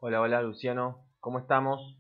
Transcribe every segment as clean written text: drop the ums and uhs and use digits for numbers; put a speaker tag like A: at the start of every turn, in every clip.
A: Hola, hola Luciano, ¿cómo estamos?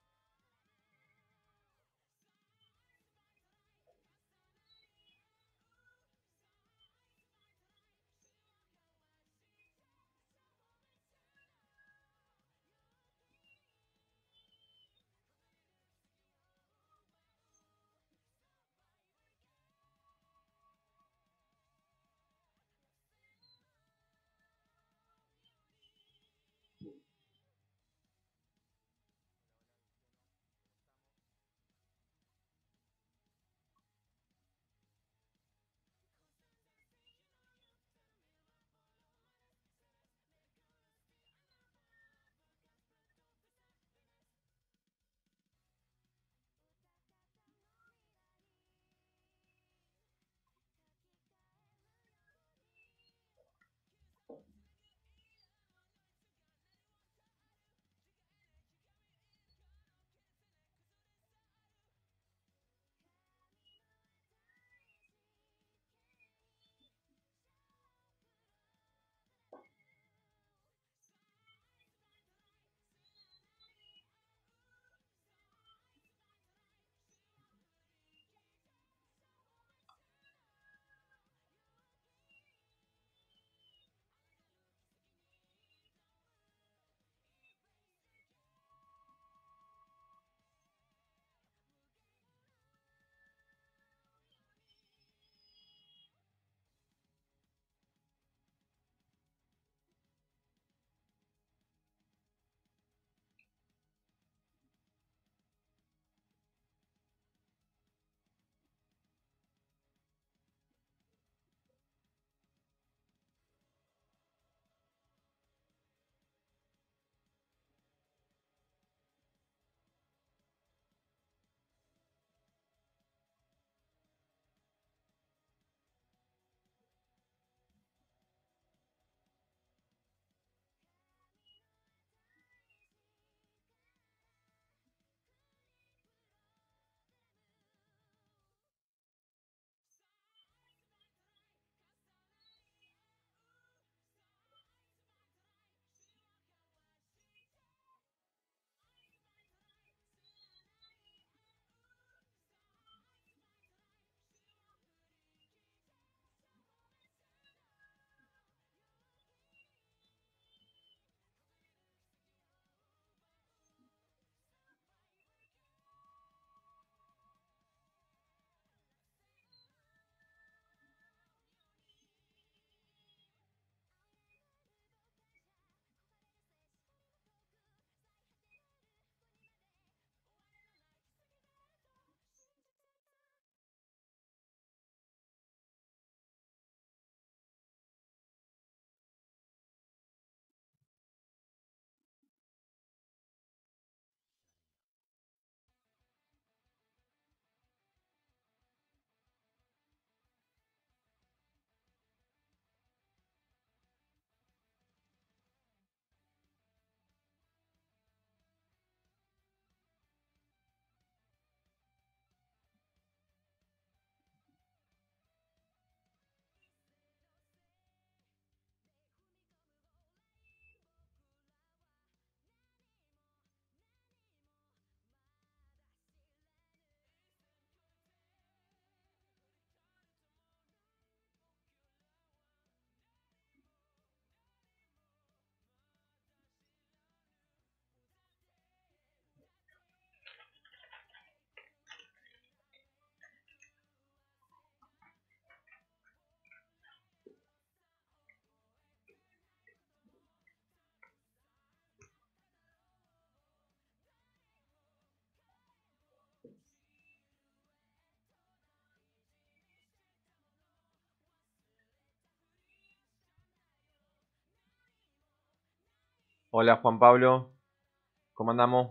A: Hola Juan Pablo, ¿cómo andamos?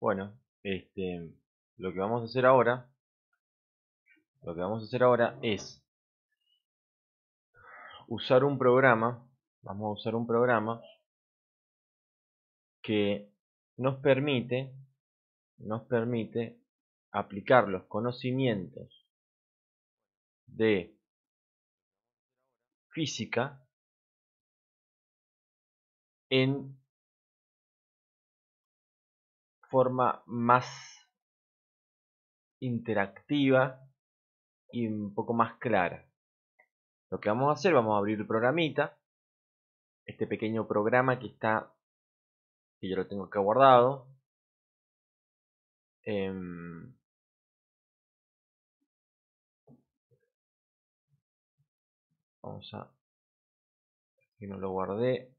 A: Bueno, lo que vamos a hacer ahora, es usar un programa. Vamos a usar un programa que nos permite aplicar los conocimientos de física en forma más interactiva y un poco más clara. Lo que vamos a hacer, vamos a abrir el programita, este pequeño programa que yo lo tengo acá guardado. Vamos a, que no lo guardé.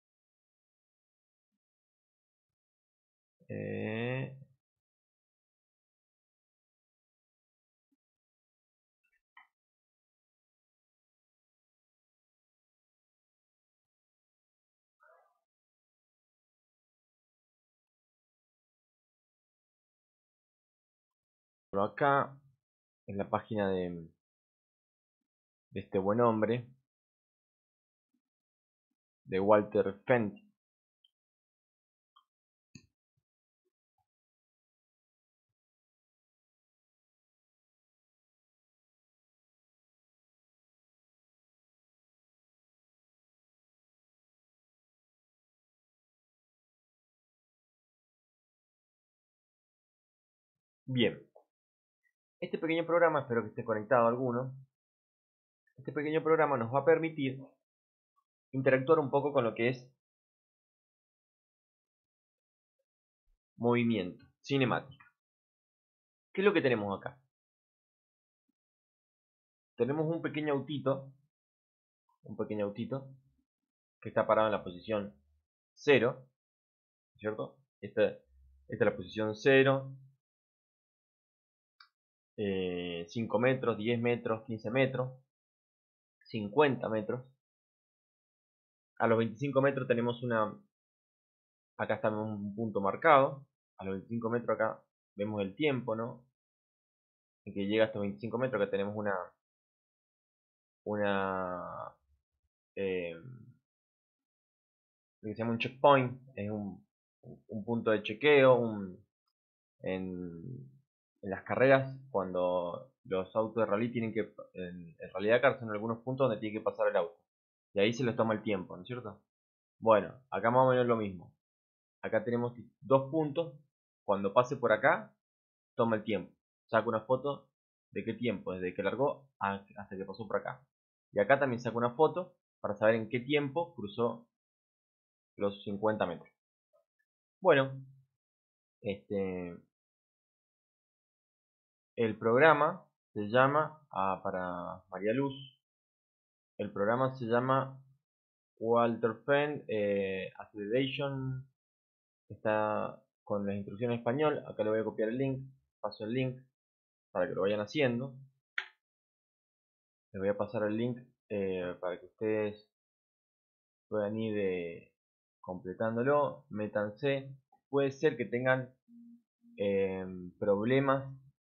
A: Pero acá, en la página de este buen hombre, de Walter Fenty. Bien, este pequeño programa, espero que esté conectado alguno. Este pequeño programa nos va a permitir interactuar un poco con lo que es movimiento, cinemática. ¿Qué es lo que tenemos acá? Tenemos un pequeño autito que está parado en la posición 0, ¿cierto? Esta es la posición 0, 5 metros, 10 metros, 15 metros, 50 metros. A los 25 metros tenemos acá está un punto marcado. A los 25 metros acá vemos el tiempo, ¿no? En que llega hasta 25 metros, acá tenemos lo que se llama un checkpoint, es un punto de chequeo. En las carreras, cuando los autos de rally tienen que, en realidad acá son algunos puntos donde tiene que pasar el auto, y ahí se les toma el tiempo, ¿no es cierto? Bueno, acá más o menos lo mismo. Acá tenemos dos puntos. Cuando pase por acá, toma el tiempo. Saca una foto de qué tiempo, desde que largó hasta que pasó por acá. Y acá también saca una foto para saber en qué tiempo cruzó los 50 metros. Bueno, el programa se llama, para María Luz, el programa se llama Walter Fenn Acceleration. Está con las instrucciones en español. Acá le voy a copiar el link, paso el link para que lo vayan haciendo. Les voy a pasar el link para que ustedes puedan ir completándolo. Métanse. Puede ser que tengan problemas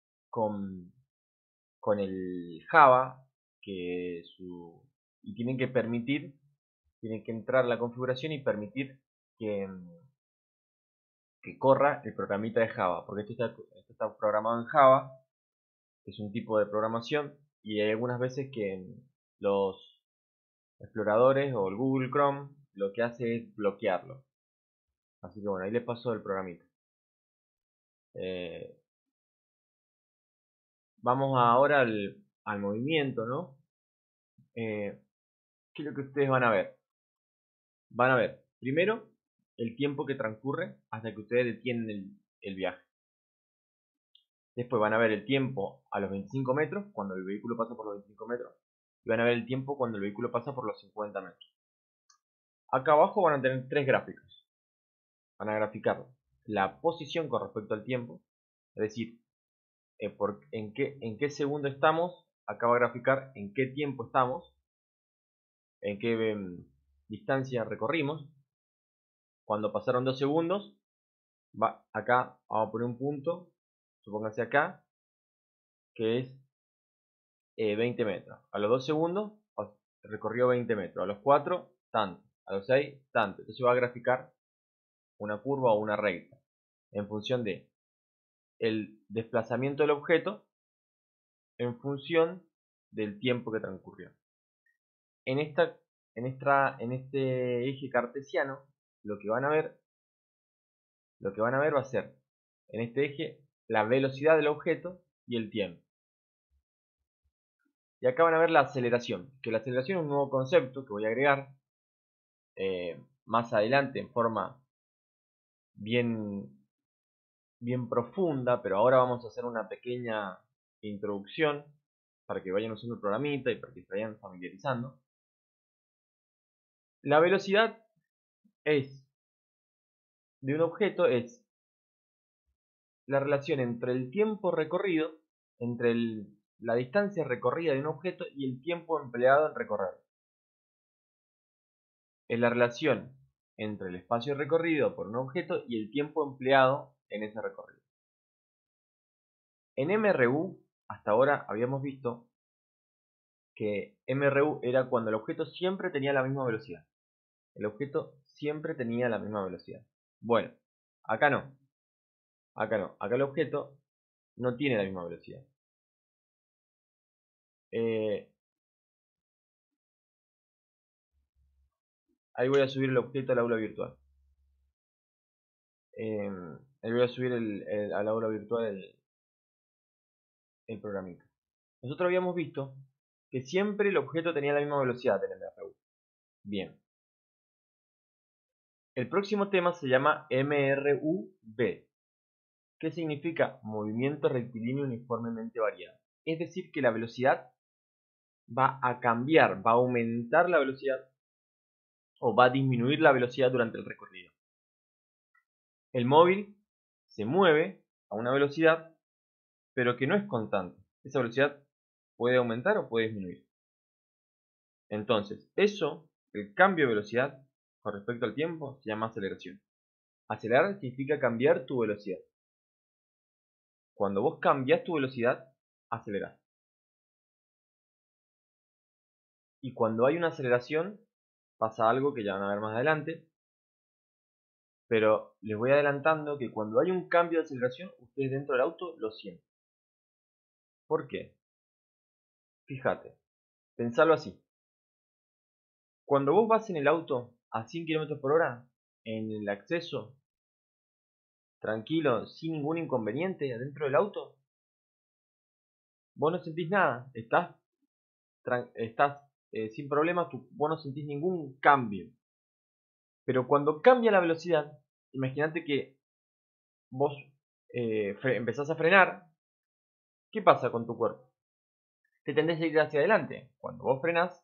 A: con el Java, y tienen que entrar a la configuración y permitir que corra el programita de Java, porque esto está programado en Java. Es un tipo de programación, y hay algunas veces que los exploradores o el Google Chrome lo que hace es bloquearlo. Así que bueno, ahí le paso el programita. Eh, Vamos ahora al movimiento, ¿no? ¿Qué es lo que ustedes van a ver? Van a ver, primero, el tiempo que transcurre hasta que ustedes detienen el viaje. Después van a ver el tiempo a los 25 metros, cuando el vehículo pasa por los 25 metros. Y van a ver el tiempo cuando el vehículo pasa por los 50 metros. Acá abajo van a tener tres gráficos. Van a graficar la posición con respecto al tiempo. Es decir, en qué segundo estamos. Acá va a graficar en qué tiempo estamos. En qué distancia recorrimos. Cuando pasaron 2 segundos, acá vamos a poner un punto, supóngase acá, que es 20 metros. A los 2 segundos recorrió 20 metros, a los 4 tanto, a los 6 tanto. Entonces va a graficar una curva o una recta en función de el desplazamiento del objeto en función del tiempo que transcurrió. En este eje cartesiano, lo que van a ver va a ser en este eje la velocidad del objeto y el tiempo. Y acá van a ver la aceleración, que la aceleración es un nuevo concepto que voy a agregar más adelante en forma bien profunda, pero ahora vamos a hacer una pequeña introducción para que vayan usando el programita y para que se vayan familiarizando. La velocidad de un objeto es la relación entre el tiempo recorrido, entre la distancia recorrida de un objeto y el tiempo empleado en recorrerlo. Es la relación entre el espacio recorrido por un objeto y el tiempo empleado en ese recorrido. En MRU, hasta ahora habíamos visto que MRU era cuando el objeto siempre tenía la misma velocidad. El objeto siempre tenía la misma velocidad. Bueno, acá no. Acá no. Acá el objeto no tiene la misma velocidad. Ahí voy a subir el objeto al aula virtual. Ahí voy a subir al aula virtual el programita. Nosotros habíamos visto que siempre el objeto tenía la misma velocidad en el MRU. Bien. El próximo tema se llama MRUV, que significa movimiento rectilíneo uniformemente variado. Es decir, que la velocidad va a cambiar, va a aumentar la velocidad o va a disminuir la velocidad durante el recorrido. El móvil se mueve a una velocidad, pero que no es constante. Esa velocidad puede aumentar o puede disminuir. Entonces, el cambio de velocidad con respecto al tiempo, se llama aceleración. Acelerar significa cambiar tu velocidad. Cuando vos cambias tu velocidad, acelerás. Y cuando hay una aceleración, pasa algo que ya van a ver más adelante. Pero les voy adelantando que cuando hay un cambio de aceleración, ustedes dentro del auto lo sienten. ¿Por qué? Fíjate, pensalo así. Cuando vos vas en el auto a 100 km por hora, en el acceso, tranquilo, sin ningún inconveniente adentro del auto, vos no sentís nada, estás sin problemas, vos no sentís ningún cambio. Pero cuando cambia la velocidad, imagínate que vos empezás a frenar, ¿qué pasa con tu cuerpo? Te tendés a ir hacia adelante. Cuando vos frenás,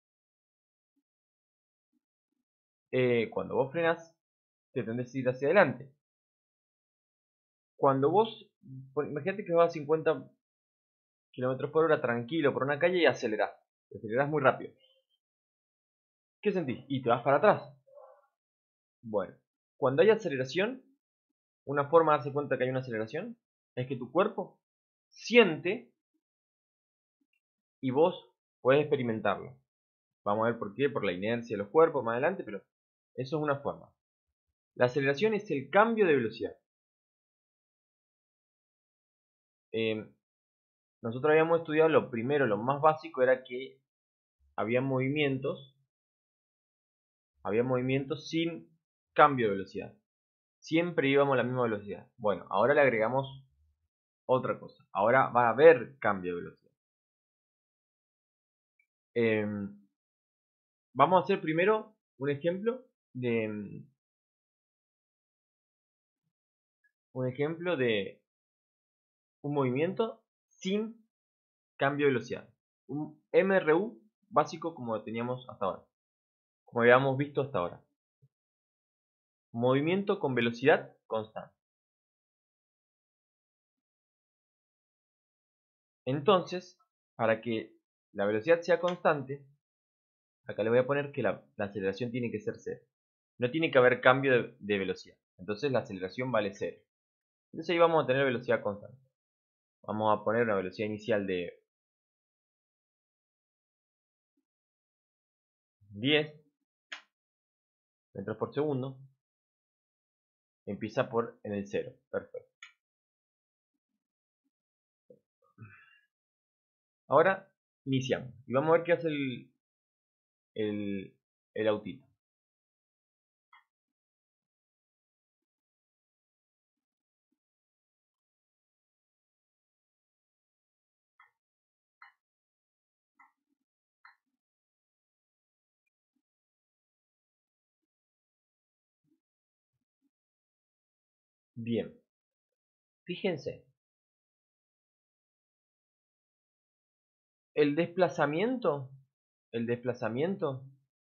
A: te tendés a ir hacia adelante. Cuando vos, imagínate que vas a 50 km por hora tranquilo por una calle y acelerás. Acelerás muy rápido. ¿Qué sentís? Y te vas para atrás. Bueno, cuando hay aceleración, una forma de darse cuenta que hay una aceleración es que tu cuerpo siente y vos podés experimentarlo. Vamos a ver por qué, por la inercia de los cuerpos más adelante, pero eso es una forma. La aceleración es el cambio de velocidad. Nosotros habíamos estudiado lo primero, lo más básico era que había movimientos sin cambio de velocidad. Siempre íbamos a la misma velocidad. Bueno, ahora le agregamos otra cosa. Ahora va a haber cambio de velocidad. Vamos a hacer primero un ejemplo de un movimiento sin cambio de velocidad. Un MRU básico como teníamos hasta ahora. Como habíamos visto hasta ahora. Movimiento con velocidad constante. Entonces, para que la velocidad sea constante, acá le voy a poner que la aceleración tiene que ser cero. No tiene que haber cambio de velocidad. Entonces la aceleración vale 0. Entonces ahí vamos a tener velocidad constante. Vamos a poner una velocidad inicial de 10 metros por segundo. Empieza en el 0. Perfecto. Ahora iniciamos. Y vamos a ver qué hace el autito. Bien. Fíjense. El desplazamiento. El desplazamiento.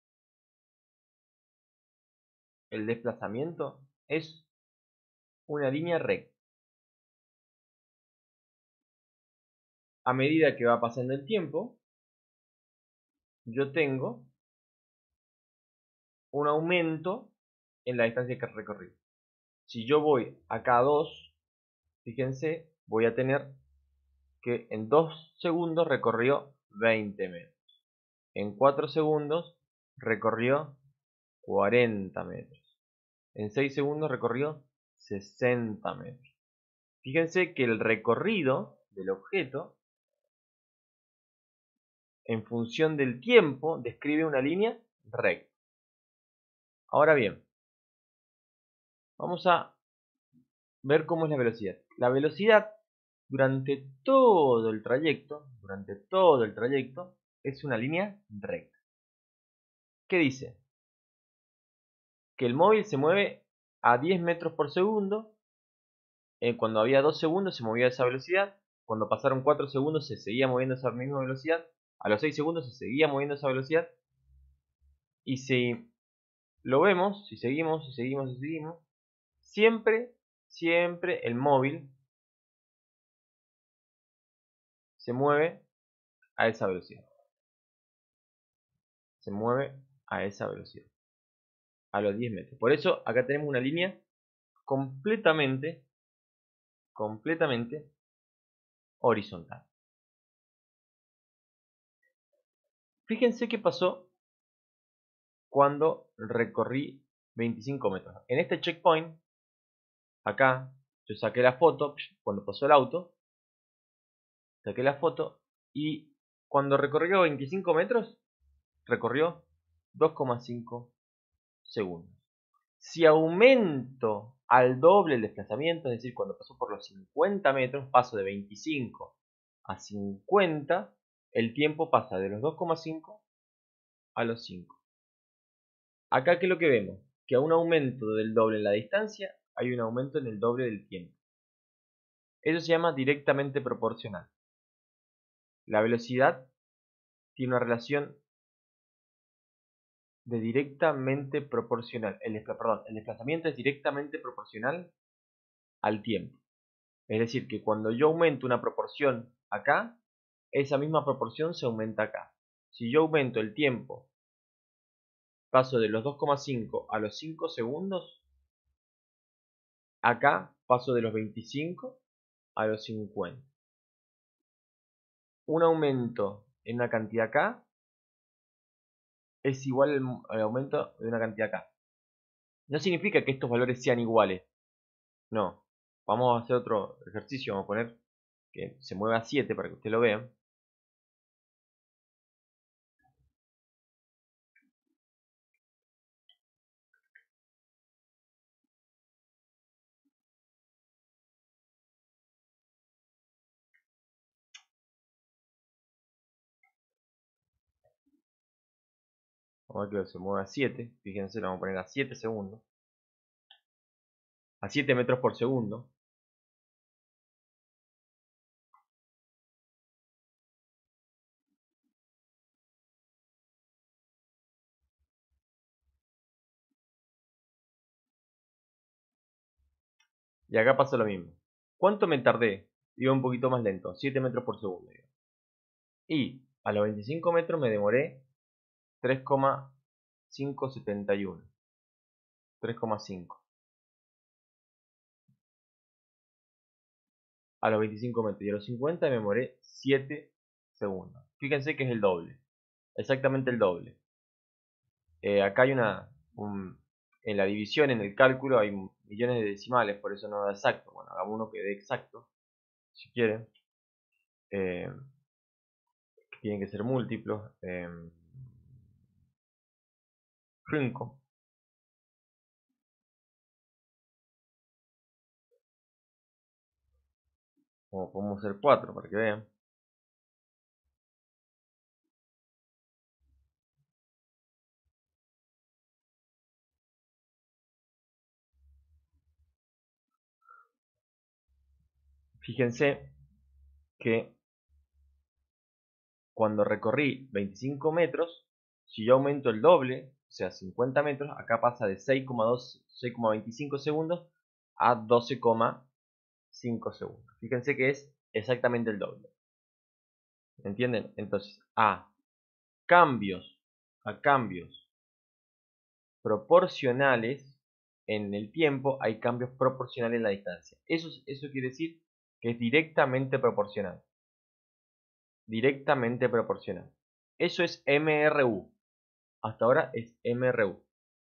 A: El desplazamiento es una línea recta. A medida que va pasando el tiempo, yo tengo un aumento en la distancia que recorrí. Si yo voy acá a 2, fíjense, voy a tener que en 2 segundos recorrió 20 metros. En 4 segundos recorrió 40 metros. En 6 segundos recorrió 60 metros. Fíjense que el recorrido del objeto, en función del tiempo, describe una línea recta. Ahora bien, vamos a ver cómo es la velocidad. La velocidad durante todo el trayecto, es una línea recta. ¿Qué dice? Que el móvil se mueve a 10 metros por segundo. Cuando había 2 segundos se movía a esa velocidad. Cuando pasaron 4 segundos se seguía moviendo a esa misma velocidad. A los 6 segundos se seguía moviendo a esa velocidad. Y si lo vemos, si seguimos, siempre el móvil se mueve a esa velocidad. Se mueve a esa velocidad. A los 10 metros. Por eso acá tenemos una línea completamente horizontal. Fíjense qué pasó cuando recorrí 25 metros. En este checkpoint, acá, yo saqué la foto cuando pasó el auto. Saqué la foto y cuando recorrió 25 metros, recorrió 2,5 segundos. Si aumento al doble el desplazamiento, es decir, cuando pasó por los 50 metros, paso de 25 a 50, el tiempo pasa de los 2,5 a los 5. Acá, ¿qué es lo que vemos? Que a un aumento del doble en la distancia, hay un aumento en el doble del tiempo. Eso se llama directamente proporcional. La velocidad tiene una relación de directamente proporcional. El desplazamiento es directamente proporcional al tiempo. Es decir, que cuando yo aumento una proporción acá, esa misma proporción se aumenta acá. Si yo aumento el tiempo, paso de los 2,5 a los 5 segundos, acá paso de los 25 a los 50. Un aumento en una cantidad acá es igual al aumento de una cantidad acá. No significa que estos valores sean iguales. No. Vamos a hacer otro ejercicio. Vamos a poner que se mueva a 7 para que ustedes lo vean. Vamos a ver que se mueve a 7. Fíjense, lo vamos a poner a 7 segundos. A 7 metros por segundo. Y acá pasa lo mismo. ¿Cuánto me tardé? Iba un poquito más lento. 7 metros por segundo. Y a los 25 metros me demoré 3,571. 3,5. a los 25 metros y a los 50 me demoré 7 segundos. Fíjense que es el doble, exactamente el doble. Acá hay en la división, en el cálculo, hay millones de decimales, por eso no da exacto. Bueno, hagamos uno que dé exacto, si quieren. Tienen que ser múltiplos. 5. O podemos hacer 4 para que vean. Fíjense que cuando recorrí 25 metros, si yo aumento el doble, o sea 50 metros, acá pasa de 6,25 segundos a 12,5 segundos. Fíjense que es exactamente el doble. ¿Entienden? Entonces, cambios proporcionales en el tiempo, hay cambios proporcionales en la distancia. Eso quiere decir que es directamente proporcional. Directamente proporcional. Eso es MRU. Hasta ahora es MRU.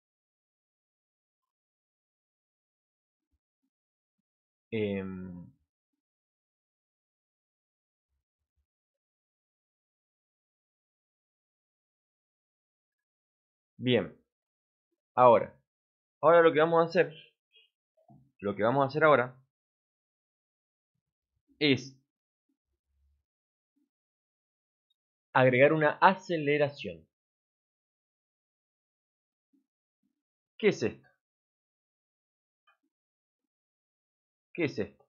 A: Bien. Ahora lo que vamos a hacer, ahora es agregar una aceleración. ¿Qué es esto? ¿Qué es esto?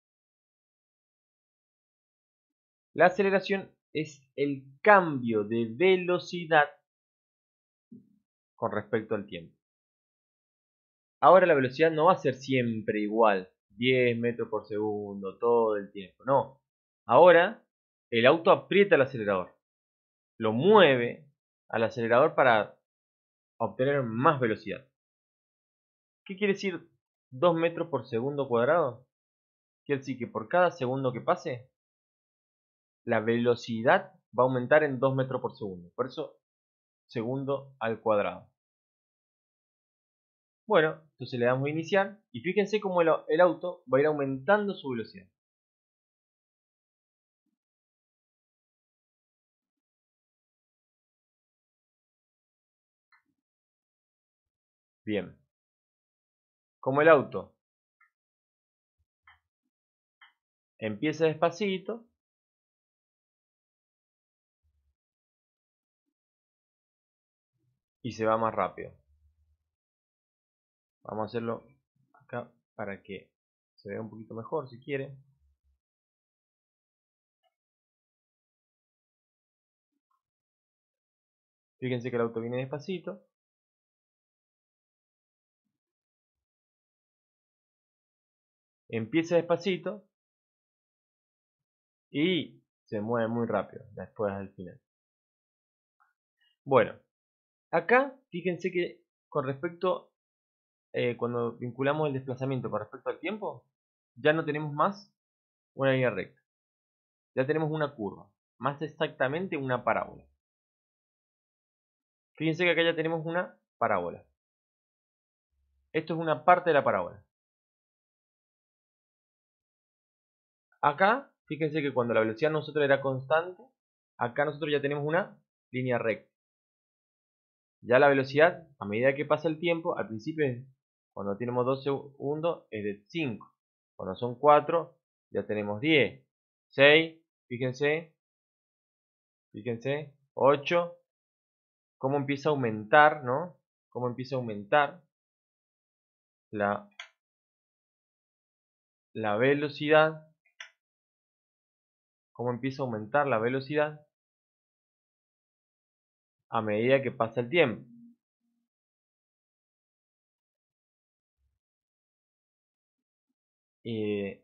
A: La aceleración es el cambio de velocidad con respecto al tiempo. Ahora la velocidad no va a ser siempre igual, 10 metros por segundo, todo el tiempo. No. Ahora el auto aprieta el acelerador, lo mueve al acelerador para obtener más velocidad. ¿Qué quiere decir 2 metros por segundo cuadrado? Quiere decir que por cada segundo que pase, la velocidad va a aumentar en 2 metros por segundo. Por eso, segundo al cuadrado. Bueno, entonces le damos a iniciar y fíjense cómo el auto va a ir aumentando su velocidad. Bien. Como el auto empieza despacito, y se va más rápido. Vamos a hacerlo acá para que se vea un poquito mejor si quiere. Fíjense que el auto viene despacito. Empieza despacito y se mueve muy rápido después al final. Bueno, acá fíjense que con respecto, cuando vinculamos el desplazamiento con respecto al tiempo, ya no tenemos más una línea recta. Ya tenemos una curva, más exactamente una parábola. Fíjense que acá ya tenemos una parábola. Esto es una parte de la parábola. Acá, fíjense que cuando la velocidad nosotros era constante, acá nosotros ya tenemos una línea recta. Ya la velocidad, a medida que pasa el tiempo, al principio cuando tenemos 2 segundos es de 5. Cuando son 4, ya tenemos 10. 6, fíjense, 8. Cómo empieza a aumentar, ¿no? Cómo empieza a aumentar la velocidad. Cómo empieza a aumentar la velocidad a medida que pasa el tiempo. Y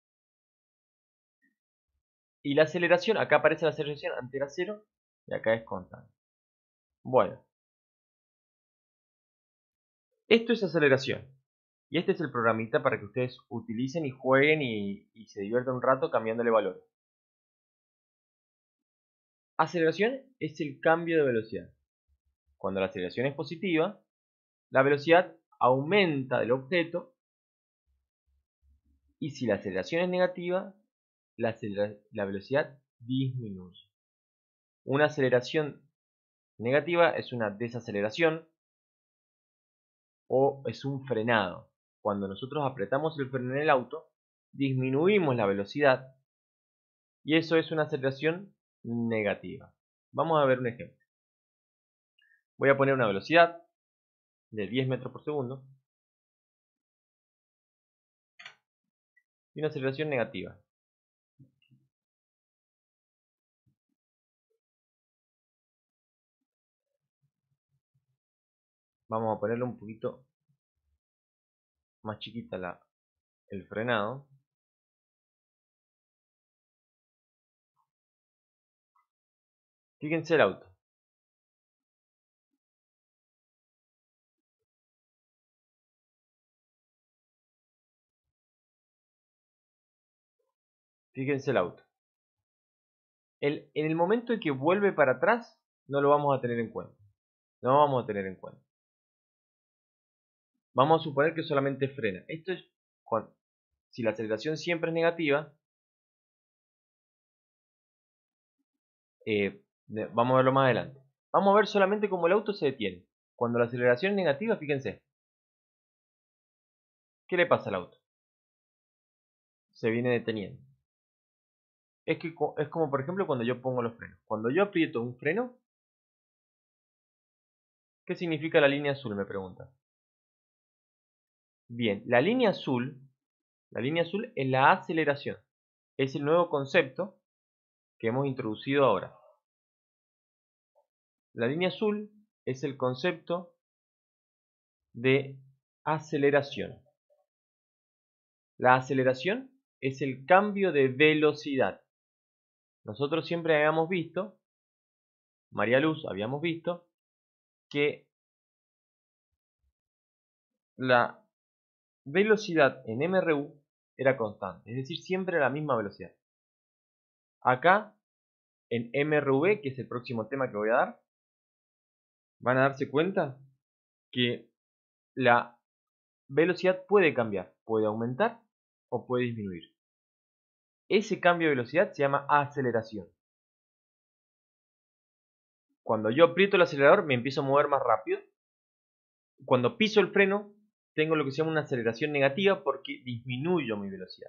A: la aceleración, acá aparece la aceleración, antes era 0 y acá es constante. Bueno, esto es aceleración Y este es el programita para que ustedes utilicen y jueguen y se diviertan un rato cambiándole valores. Aceleración es el cambio de velocidad. Cuando la aceleración es positiva, la velocidad aumenta del objeto, y si la aceleración es negativa, la velocidad disminuye. Una aceleración negativa es una desaceleración o es un frenado. Cuando nosotros apretamos el freno en el auto, disminuimos la velocidad y eso es una aceleración negativa. Vamos a ver un ejemplo. Voy a poner una velocidad de 10 metros por segundo y una aceleración negativa. Vamos a ponerle un poquito más chiquita el frenado. Fíjense el auto. Fíjense el auto. En el momento en que vuelve para atrás, no lo vamos a tener en cuenta. No vamos a tener en cuenta. Vamos a suponer que solamente frena. Esto es si la aceleración siempre es negativa. Vamos a verlo más adelante. Vamos a ver solamente cómo el auto se detiene. Cuando la aceleración es negativa, fíjense. ¿Qué le pasa al auto? Se viene deteniendo. Es como por ejemplo cuando yo pongo los frenos. Cuando yo aprieto un freno, ¿qué significa la línea azul? Me pregunta. Bien, la línea azul es la aceleración. Es el nuevo concepto que hemos introducido ahora. La línea azul es el concepto de aceleración. La aceleración es el cambio de velocidad. Nosotros siempre habíamos visto, María Luz, habíamos visto que la velocidad en MRU era constante, es decir, siempre la misma velocidad. Acá, en MRV, que es el próximo tema que voy a dar, van a darse cuenta que la velocidad puede cambiar, puede aumentar o puede disminuir. Ese cambio de velocidad se llama aceleración. Cuando yo aprieto el acelerador me empiezo a mover más rápido. Cuando piso el freno tengo lo que se llama una aceleración negativa porque disminuyo mi velocidad.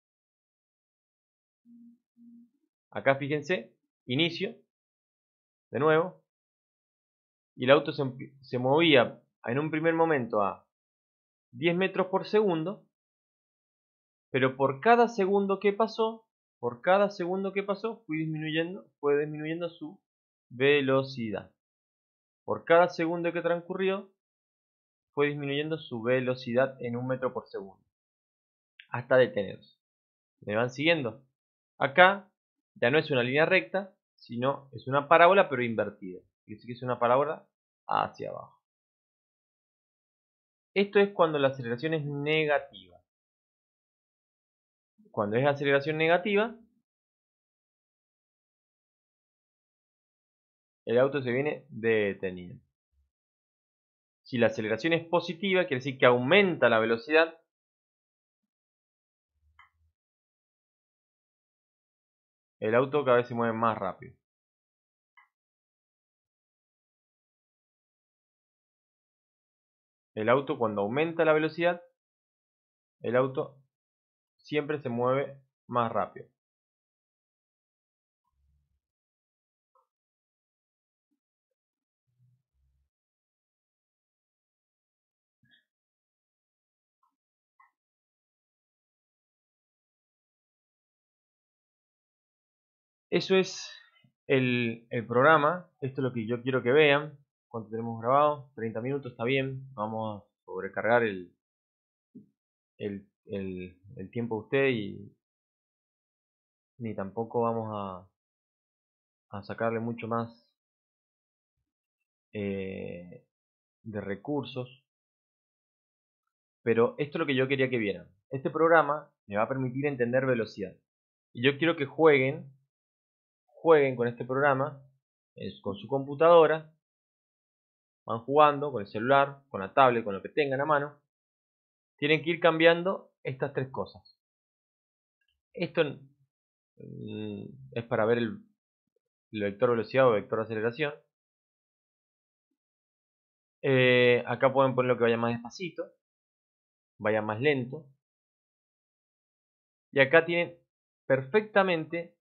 A: Acá fíjense, inicio, de nuevo, y el auto se movía en un primer momento a 10 metros por segundo, pero por cada segundo que pasó, fue disminuyendo su velocidad. Por cada segundo que transcurrió, fue disminuyendo su velocidad en 1 metro por segundo, hasta detenerse. ¿Me van siguiendo? Acá ya no es una línea recta, sino es una parábola pero invertida. Quiere decir que es una parábola hacia abajo. Esto es cuando la aceleración es negativa. Cuando es aceleración negativa, el auto se viene deteniendo. Si la aceleración es positiva, quiere decir que aumenta la velocidad. El auto cada vez se mueve más rápido. El auto, cuando aumenta la velocidad, el auto siempre se mueve más rápido. Eso es el programa. Esto es lo que yo quiero que vean. ¿Cuánto tenemos grabado? 30 minutos, está bien. Vamos a sobrecargar el tiempo de usted y ni tampoco vamos a sacarle mucho más de recursos. Pero esto es lo que yo quería que vieran. Este programa me va a permitir entender velocidad. Y yo quiero que jueguen con este programa, con su computadora, van jugando con el celular, con la tablet, con lo que tengan a mano. Tienen que ir cambiando estas tres cosas. Esto es para ver el vector velocidad o vector aceleración. Acá pueden poner lo que vaya más despacito, vaya más lento. Y acá tienen perfectamente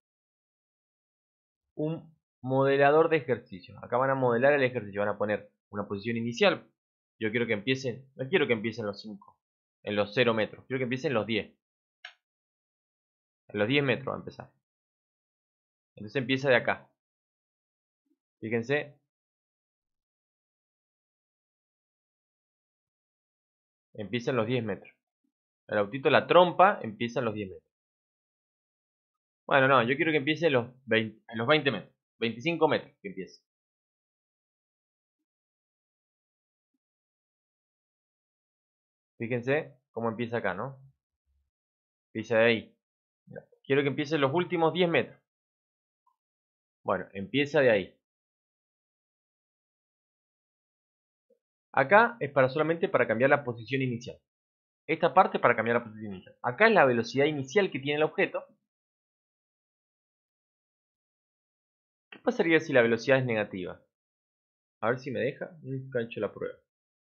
A: un modelador de ejercicio. Acá van a modelar el ejercicio, van a poner una posición inicial. Yo quiero que empiecen, no quiero que empiecen los 5, en los 0 metros, quiero que empiecen en los 10. En los 10 metros va a empezar. Entonces empieza de acá. Fíjense. Empieza en los 10 metros. El autito, la trompa, empieza en los 10 metros. Bueno, no, yo quiero que empiece en los 20 metros. 25 metros que empiece. Fíjense cómo empieza acá, ¿no? Empieza de ahí. Quiero que empiece en los últimos 10 metros. Bueno, empieza de ahí. Acá es solamente para cambiar la posición inicial. Esta parte es para cambiar la posición inicial. Acá es la velocidad inicial que tiene el objeto. ¿Qué pasaría si la velocidad es negativa? A ver si me deja. Nunca he hecho la prueba.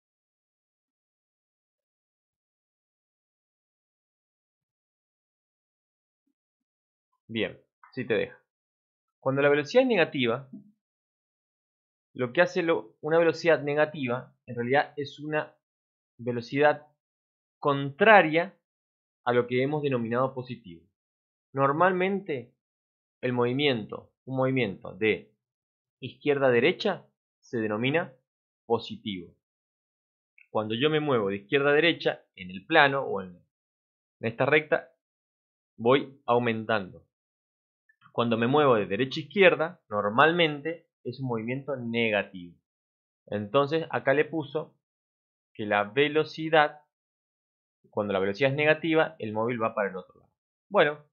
A: Bien, sí te deja. Cuando la velocidad es negativa, lo que hace una velocidad negativa, en realidad es una velocidad contraria a lo que hemos denominado positivo. Normalmente, un movimiento de izquierda a derecha, se denomina positivo. Cuando yo me muevo de izquierda a derecha, en el plano o en esta recta, voy aumentando. Cuando me muevo de derecha a izquierda, normalmente es un movimiento negativo. Entonces acá le puso que la velocidad, cuando la velocidad es negativa, el móvil va para el otro lado. Bueno,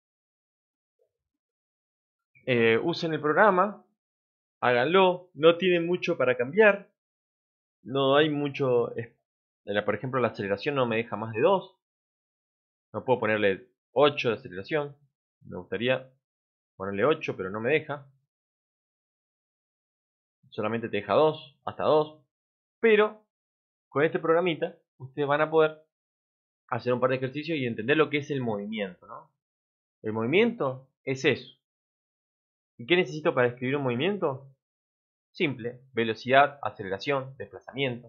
A: usen el programa, háganlo, no tienen mucho para cambiar, no hay mucho, por ejemplo la aceleración no me deja más de 2, no puedo ponerle 8 de aceleración, me gustaría ponerle 8 pero no me deja, solamente te deja 2, hasta 2, pero con este programita ustedes van a poder hacer un par de ejercicios y entender lo que es el movimiento, ¿no? El movimiento es eso. ¿Y qué necesito para escribir un movimiento? Simple, velocidad, aceleración, desplazamiento.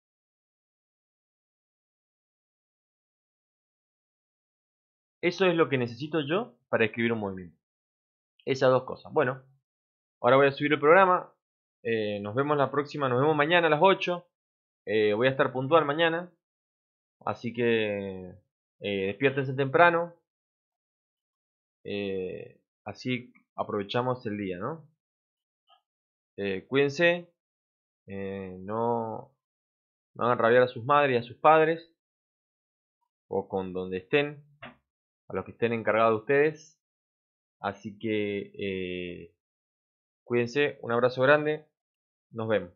A: Eso es lo que necesito yo para escribir un movimiento. Esas dos cosas. Bueno, ahora voy a subir el programa. Nos vemos la próxima, nos vemos mañana a las 8. Voy a estar puntual mañana. Así que despiértense temprano. Así aprovechamos el día, ¿no? Cuídense. No hagan rabiar a sus madres y a sus padres. O con donde estén. A los que estén encargados de ustedes. Así que cuídense. Un abrazo grande. Nos vemos.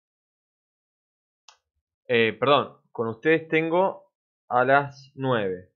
A: Perdón, con ustedes tengo a las 9.